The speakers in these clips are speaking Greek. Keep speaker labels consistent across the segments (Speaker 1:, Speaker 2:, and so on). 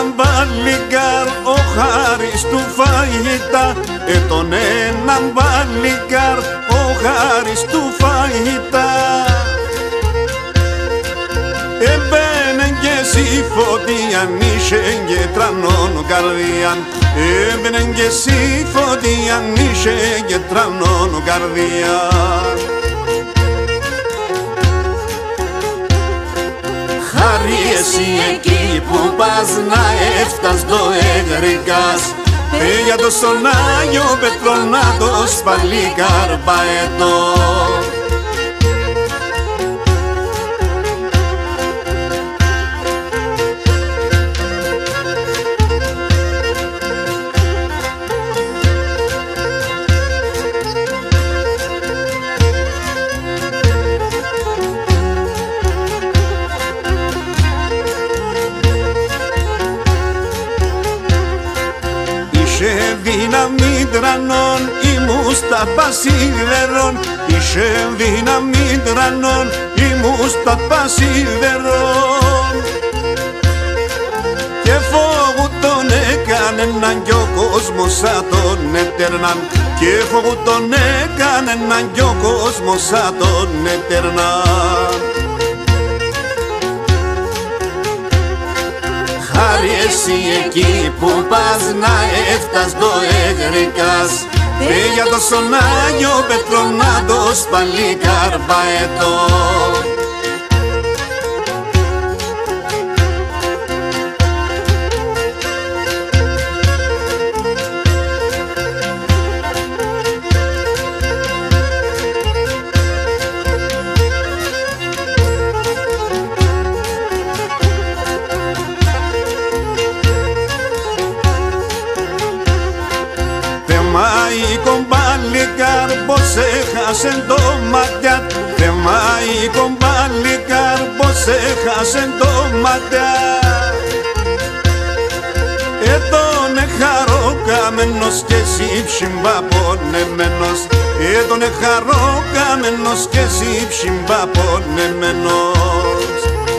Speaker 1: έναν παλικάρ ο Χάρης του φαγητά, τον έναν παλικάρ ο Χάρης του φαγητά. Έμπαινε και εσύ φωτίαν, είσαι και τρανώνω καρδιάν. Έμπαινε και εσύ φωτίαν, είσαι και τρανώνω καρδιάν. Χάρη εσύ εκεί που πας να έφτας το εγρικάς, για το στον Άγιο Πετρονάτος παλικάρ παετό. Δύναμη τρανών η Μουσταφά σιδερών, είσαι δύναμη τρανών η Μουσταφά σιδερών. Και φόβου τον έκανεν κι ο κόσμος σαν τον έτερναν, και φόβου τον έκανεν κι ο κόσμος σαν τον έτερναν. Χάρη εσύ εκεί που πας να έφτας το εγρικάς, για το στον Άγιο Πετρονάτος παλικάρ παετό. Πως έχασεν το ματιά, θεμάει κομπαλικάρ, πως έχασεν το ματιά. Έτονε χαροκαμένος και εσύ ψυμπαπονεμένος, έτονε χαροκαμένος και εσύ ψυμπαπονεμένος.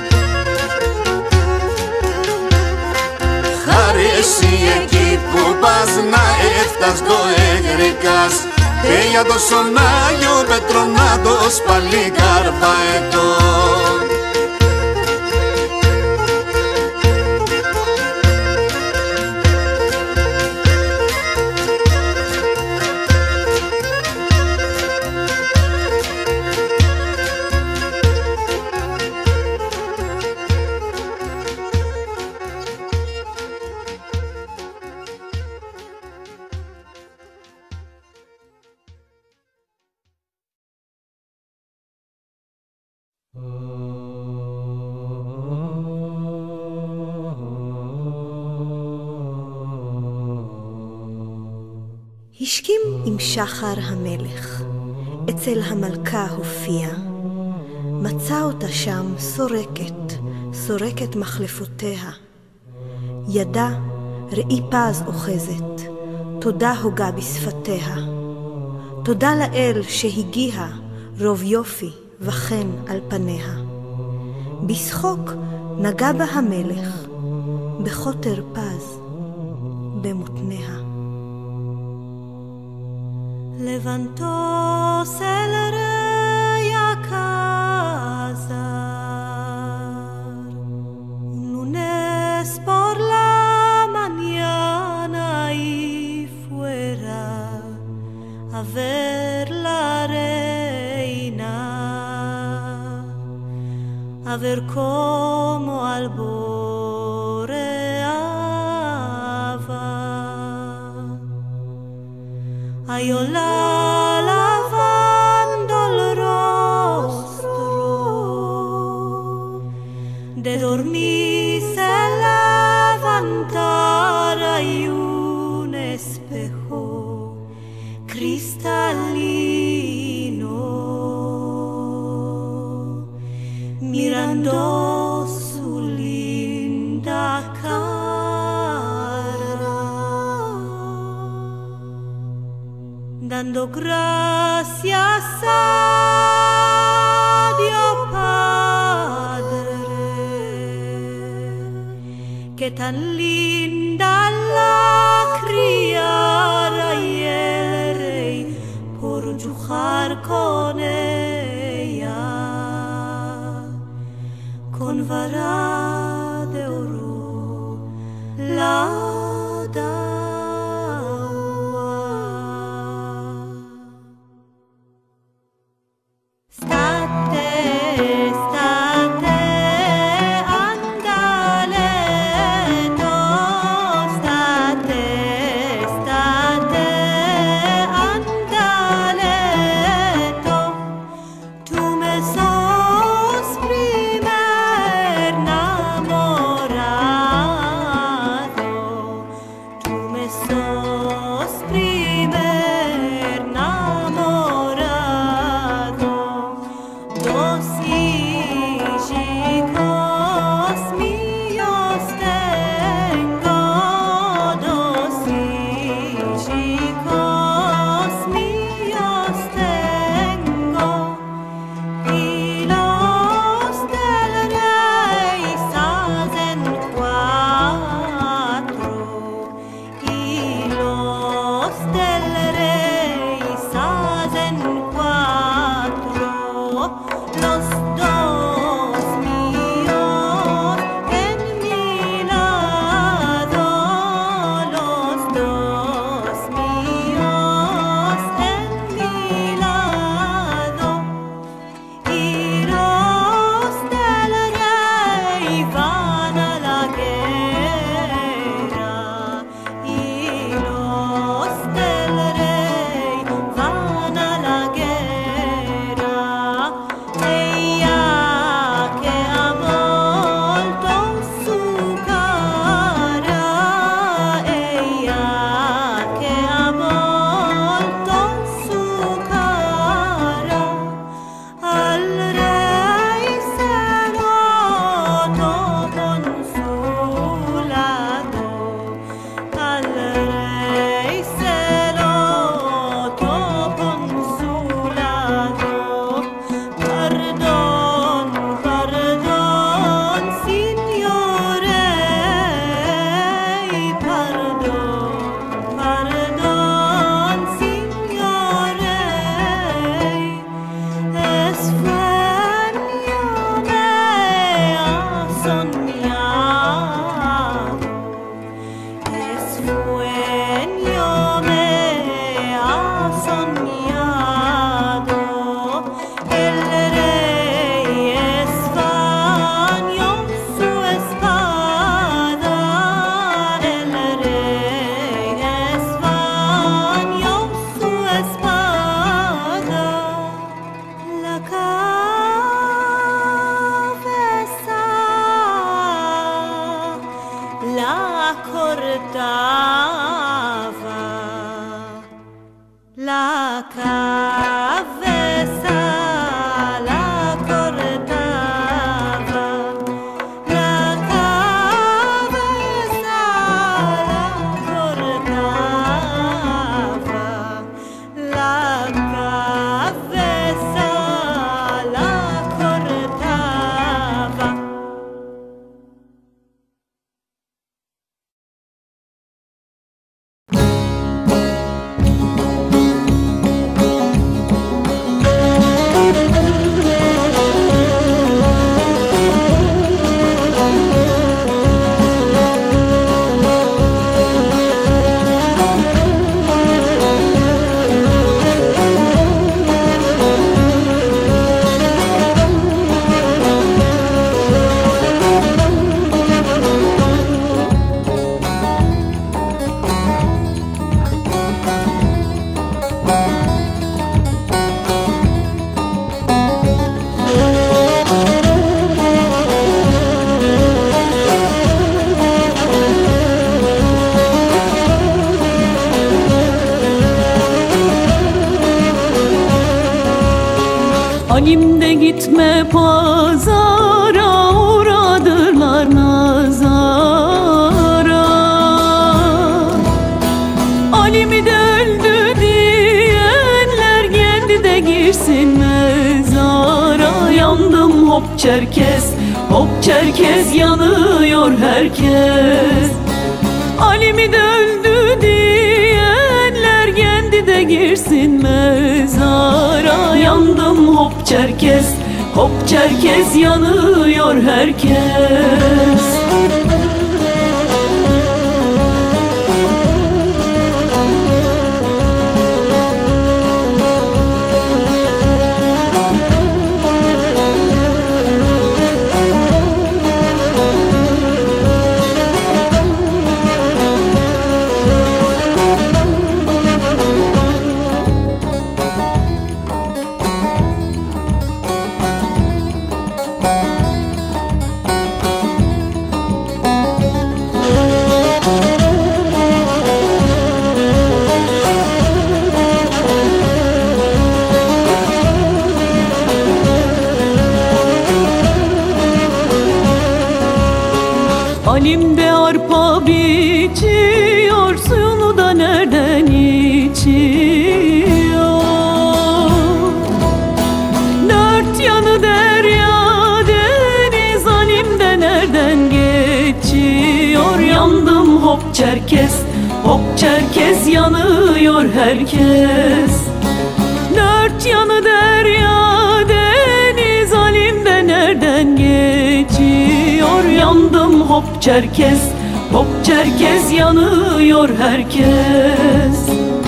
Speaker 1: Χάρη εσύ εκεί που πας να έφτας το εγρικάς, για το στον Άγιο Πετρονάτος παλικάρ παετό.
Speaker 2: השכים עם שחר המלך, אצל המלכה הופיע, מצא אותה שם סורקת מחלפותיה. ידה ראי פז אוחזת, תודה הוגה בשפתיה. תודה לאל שהגיע רוב יופי וחן על פניה. בשחוק נגע בה המלך, בחוטר פז במותניה. Levantóse el rey a cazar un lunes por la mañana y fuera a ver la reina, a ver cómo alboreaba. Ayola lavando el rostro, de dormir se levantara y un espejo cristalino, mirando su linda cara, dando gracias a Dios Padre, che tan linda la criara ierei por giujar con ella con vara de oro la daua. State andaleto, state andaleto, tu me sos primer namorado, tu me sos primer namorado, dos hijos míos tengo, dos hijos míos tengo, y los del rey hacen cuatro, y los del rey hacen cuatro, los dos míos en mi lado, los dos míos en mi lado, y los del rey van a la guerra, y los del rey van a la guerra. Ella che ha volto su cara, ella che ha volto su cara, al rey se notò consolato, al rey se notò consolato. Pardon, pardon, signore, pardon, pardon, signore, es sueño me ha soñado, es sueño me ha soñado, el rey esfañó su espada, el rey esfañó su espada, la cabeza la cortaba, la cabeza la cortaba, la cabeza la cortaba, la cabeza la cortaba.
Speaker 3: Halim de gitme pazara, uğradırlar nazara. Halim'i de öldü diyenler geldi de girsin mezara. Yandım hop Çerkes, hop Çerkez yanıyor herkes. Ali'mi de öldü diyenler kendi de girsin mezara. Yandım hop Çerkez yanıyor herkes. Alim de arpa biçiyor, suyunu da nereden içiyor? Dört yanı derya deniz, Alim de nereden geçiyor? Yandım hop Çerkez yanıyor herkes. Dört yanı derya deniz, Alim de nereden geçiyor? Yandım hop Çerkez yanıyor herkes.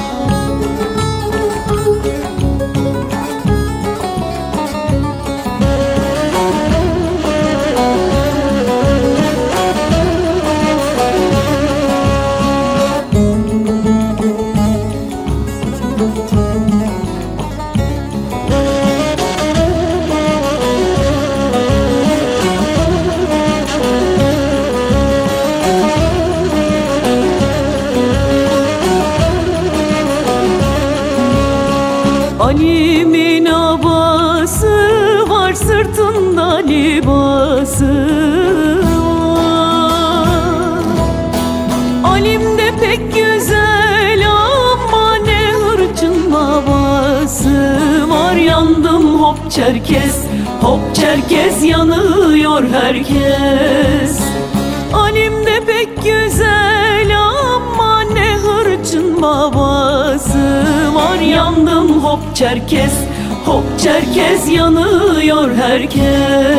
Speaker 3: Alim'in abası var, sırtında libası var. Alim de pek güzel ama ne hırçın babası var. Yandım hop Çerkez yanıyor herkes. Alim de pek güzel ama ne hırçın babası var. Yandım hop Çerkez yanıyor herkes.